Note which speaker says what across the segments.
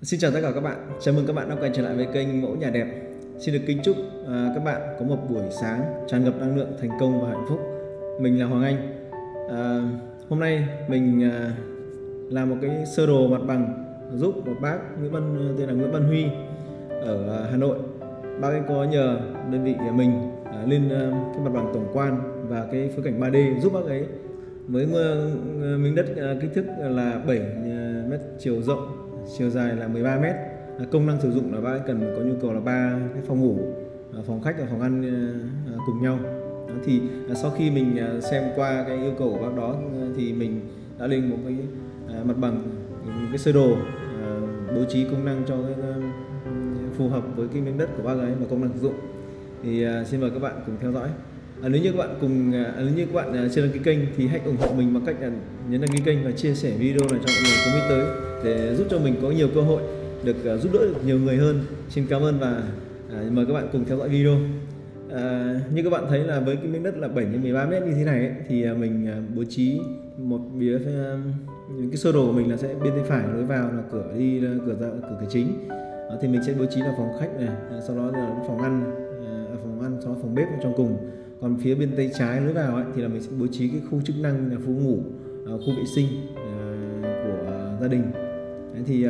Speaker 1: Xin chào tất cả các bạn, chào mừng các bạn đã quay trở lại với kênh Mẫu Nhà Đẹp. Xin được kính chúc các bạn có một buổi sáng tràn ngập năng lượng, thành công và hạnh phúc. Mình là Hoàng Anh. Hôm nay mình làm một cái sơ đồ mặt bằng giúp một bác tên là Nguyễn Văn Huy ở Hà Nội. Bác ấy có nhờ đơn vị của mình lên cái mặt bằng tổng quan và cái phối cảnh 3D giúp bác ấy với miếng đất kích thước là 7 mét chiều rộng, chiều dài là 13 mét. Công năng sử dụng là bác cần có nhu cầu là 3 cái phòng ngủ, phòng khách và phòng ăn cùng nhau. Thì sau khi mình xem qua cái yêu cầu của bác đó thì mình đã lên một cái mặt bằng, cái sơ đồ bố trí công năng cho cái phù hợp với cái miếng đất của bác ấy và công năng sử dụng. Thì xin mời các bạn cùng theo dõi. Nếu như các bạn chưa đăng ký kênh thì hãy ủng hộ mình bằng cách nhấn đăng ký kênh và chia sẻ video này cho mọi người cùng biết tới, để giúp cho mình có nhiều cơ hội được giúp đỡ được nhiều người hơn. Xin cảm ơn và mời các bạn cùng theo dõi video. Như các bạn thấy là với cái miếng đất là 7 x 13 mét như thế này ấy, thì mình bố trí một phía cái sơ đồ của mình là sẽ bên tay phải lối vào là cửa đi cửa cửa chính. Thì mình sẽ bố trí là phòng khách này, sau đó là phòng ăn, sau đó phòng bếp ở trong cùng. Còn phía bên tay trái lối vào ấy, thì là mình sẽ bố trí cái khu chức năng là khu ngủ, khu vệ sinh của gia đình. Đấy, thì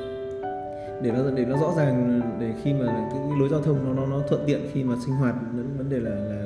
Speaker 1: để nó rõ ràng, để khi mà cái lối giao thông nó thuận tiện khi mà sinh hoạt, vấn đề là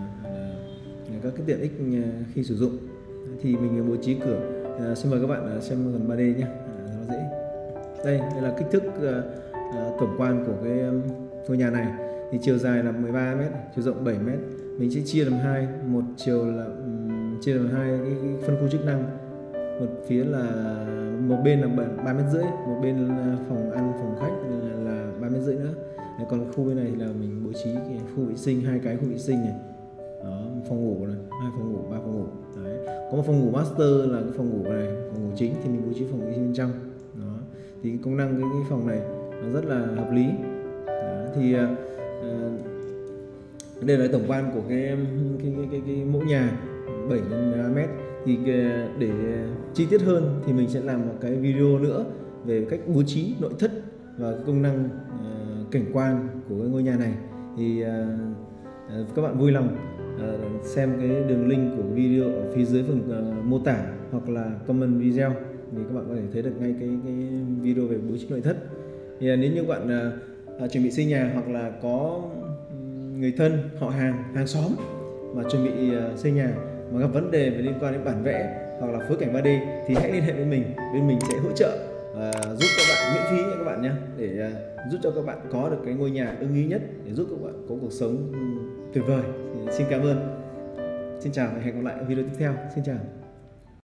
Speaker 1: các cái tiện ích khi sử dụng. Thì mình bố trí cửa. Xin mời các bạn xem gần 3D nhé, nó dễ. Đây là kích thước tổng quan của cái ngôi nhà này. Thì chiều dài là 13 mét, chiều rộng 7 mét. Mình sẽ chia làm hai, một chiều là chia làm hai cái phân khu chức năng. Một phía là một bên là 3,5 mét, một bên là phòng ăn, phòng khách là 3,5 mét nữa. Đấy, còn khu bên này là mình bố trí cái khu vệ sinh, hai cái khu vệ sinh này. Đó, phòng ngủ này, 2 phòng ngủ, 3 phòng ngủ. Đấy. Có một phòng ngủ master là cái phòng ngủ này, phòng ngủ chính thì mình bố trí phòng vệ sinh bên trong. Đó. Thì cái công năng cái phòng này nó rất là hợp lý. Đó. Thì đây là tổng quan của cái mẫu nhà 7 x 13 mét. Thì để chi tiết hơn thì mình sẽ làm một cái video nữa về cách bố trí nội thất và cái công năng cảnh quan của cái ngôi nhà này. Thì các bạn vui lòng xem cái đường link của video ở phía dưới phần mô tả hoặc là comment video, thì các bạn có thể thấy được ngay cái video về bố trí nội thất. Thì nếu như bạn chuẩn bị xây nhà hoặc là có người thân, họ hàng xóm mà chuẩn bị xây nhà mà gặp vấn đề về liên quan đến bản vẽ hoặc là phối cảnh 3D thì hãy liên hệ với mình. Bên mình sẽ hỗ trợ giúp các bạn miễn phí nhé các bạn nhé, để giúp cho các bạn có được cái ngôi nhà ưng ý nhất, để giúp các bạn có cuộc sống tuyệt vời. Xin cảm ơn, xin chào và hẹn gặp lại ở video tiếp theo. Xin chào.